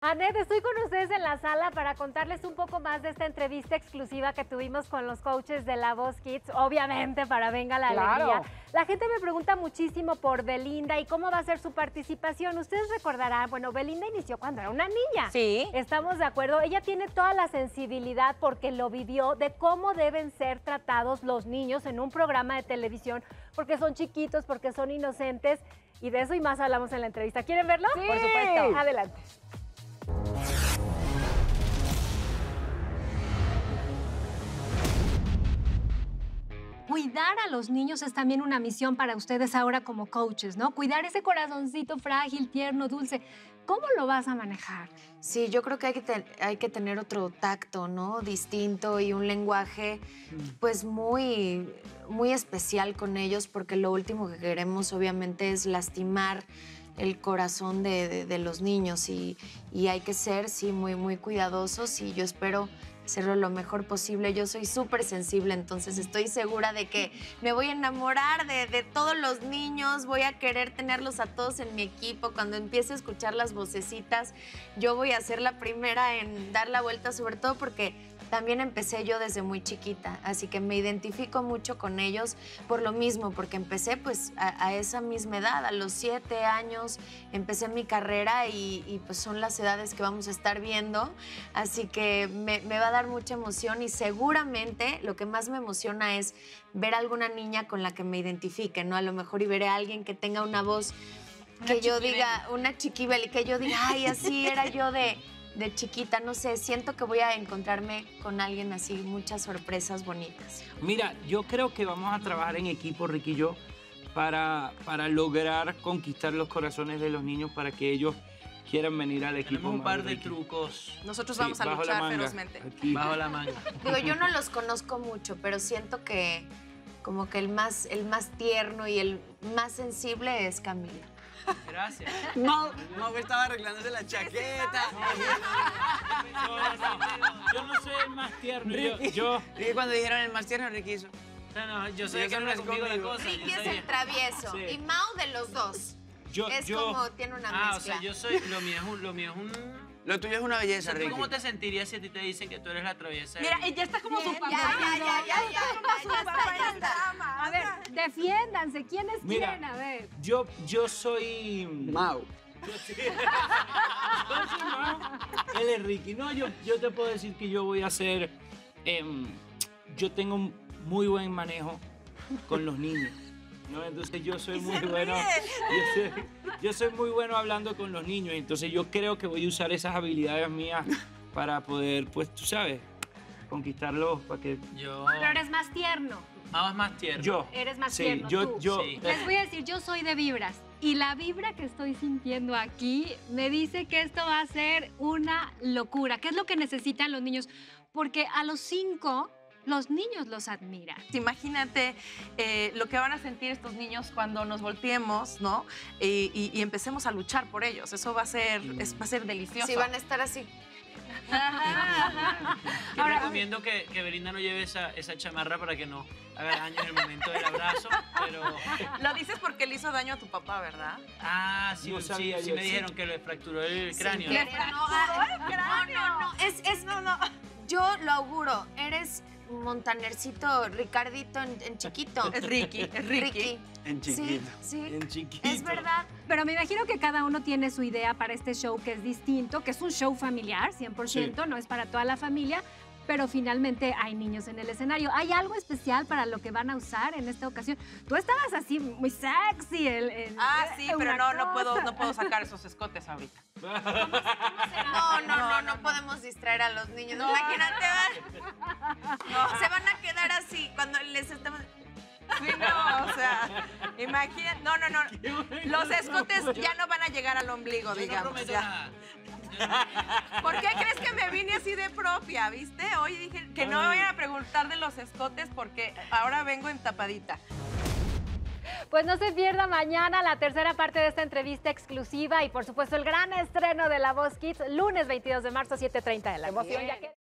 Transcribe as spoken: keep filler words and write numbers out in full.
Anet, estoy con ustedes en la sala para contarles un poco más de esta entrevista exclusiva que tuvimos con los coaches de La Voz Kids, obviamente para Venga la Claro. Alegría. La gente me pregunta muchísimo por Belinda y cómo va a ser su participación. Ustedes recordarán, bueno, Belinda inició cuando era una niña. Sí. Estamos de acuerdo. Ella tiene toda la sensibilidad porque lo vivió de cómo deben ser tratados los niños en un programa de televisión, porque son chiquitos, porque son inocentes, y de eso y más hablamos en la entrevista. ¿Quieren verlo? Sí. Por supuesto. Adelante. Cuidar a los niños es también una misión para ustedes ahora como coaches, ¿no? Cuidar ese corazoncito frágil, tierno, dulce. ¿Cómo lo vas a manejar? Sí, yo creo que hay que, te- hay que tener otro tacto, ¿no? Distinto y un lenguaje, pues, muy, muy especial con ellos, porque lo último que queremos, obviamente, es lastimar el corazón de, de- de los niños y, y hay que ser, sí, muy, muy cuidadosos y yo espero hacerlo lo mejor posible. Yo soy súper sensible, entonces estoy segura de que me voy a enamorar de, de todos los niños, voy a querer tenerlos a todos en mi equipo. Cuando empiece a escuchar las vocecitas, yo voy a ser la primera en dar la vuelta, sobre todo porque también empecé yo desde muy chiquita, así que me identifico mucho con ellos por lo mismo, porque empecé pues a, a esa misma edad, a los siete años, empecé mi carrera y, y, pues son las edades que vamos a estar viendo, así que me, me va a dar mucha emoción y seguramente lo que más me emociona es ver a alguna niña con la que me identifique, ¿no? A lo mejor y veré a alguien que tenga una voz que yo diga, una chiquibel, que yo diga, ay, así era yo de... de chiquita, no sé, siento que voy a encontrarme con alguien así, muchas sorpresas bonitas. Mira, yo creo que vamos a trabajar en equipo, Ricky y yo, para, para lograr conquistar los corazones de los niños para que ellos quieran venir al equipo. Tenemos un par de Ricky. trucos. Nosotros Sí, vamos a bajo la luchar manga, ferozmente. aquí. Bajo la manga. Digo, yo no los conozco mucho, pero siento que como que el más, el más tierno y el más sensible es Camila. Gracias. No, no, estaba arreglándose la chaqueta. No, no, no. Yo no soy el más tierno. Yo, Ricky, yo Ricky, cuando dijeron el más tierno, Ricky hizo. No, no, yo sé Eso que no no es es conmigo la conmigo. cosa. Ricky yo es sé. el travieso Sí. y Mau de los dos. yo, es yo, como, tiene una Ah, o mezcla. sea, yo soy, lo mío es un, lo mío es un... Lo tuyo es una belleza, ¿Tú Ricky. cómo te sentirías si a ti te dicen que tú eres la traviesa? Mira, ella está como Bien, su papá. ya, ya, ya, ya, ya, ya, ya está, ya está. A ver, defiéndanse. ¿Quién es Mira. quién? A ver. yo, yo soy... Mau. Yo sí. Yo soy Mau, él es Ricky. No, yo, yo te puedo decir que yo voy a hacer... em, yo tengo un muy buen manejo con los niños, ¿no? Entonces yo soy muy bueno... Yo soy, yo soy muy bueno hablando con los niños. Entonces yo creo que voy a usar esas habilidades mías para poder, pues, tú sabes, conquistarlos para que... Yo... Pero eres más tierno. Mau es más tierno. Yo. Eres más sí, tierno, yo, tú. yo... Sí. Les voy a decir, yo soy de vibras y la vibra que estoy sintiendo aquí me dice que esto va a ser una locura. ¿Qué es lo que necesitan los niños? Porque a los cinco, los niños los admiran. Imagínate eh, lo que van a sentir estos niños cuando nos volteemos, ¿no? Y, y- y empecemos a luchar por ellos. Eso va a ser, es- va a ser delicioso. Sí, van a estar así. Yo recomiendo que, que Belinda no lleve esa, esa chamarra para que no haga daño en el momento del abrazo, pero... Lo dices porque le hizo daño a tu papá, ¿verdad? Ah, sí, No sí, sabía sí yo, me sí. dijeron que le fracturó el cráneo. Sí, pero no, ah, no, no, no, es, es, no, no. Yo lo auguro, eres Montanercito, Ricardito en, en chiquito. Es Ricky, es Ricky. En Sí, chiquito. sí, En chiquito. es verdad. Pero me imagino que cada uno tiene su idea para este show que es distinto, que es un show familiar, cien por ciento, no es para toda la familia, pero finalmente hay niños en el escenario. ¿Hay algo especial para lo que van a usar en esta ocasión? Tú estabas así muy sexy. El, el- Ah, sí, una pero no, no puedo, cosa. no puedo sacar esos escotes ahorita. No, no, no, no podemos distraer a los niños. Imagínate, van- se van a quedar así cuando les estamos... Sí, no, o sea, imagínate. No, no, no. Los escotes ya no van a llegar al ombligo, Yo no digamos. prometo ya. nada. ¿Por qué crees que me vine así de propia, viste? Hoy dije que no me vayan a preguntar de los escotes porque ahora vengo entapadita. Pues no se pierda mañana la tercera parte de esta entrevista exclusiva y por supuesto el gran estreno de La Voz Kids, lunes veintidós de marzo, siete treinta de la noche.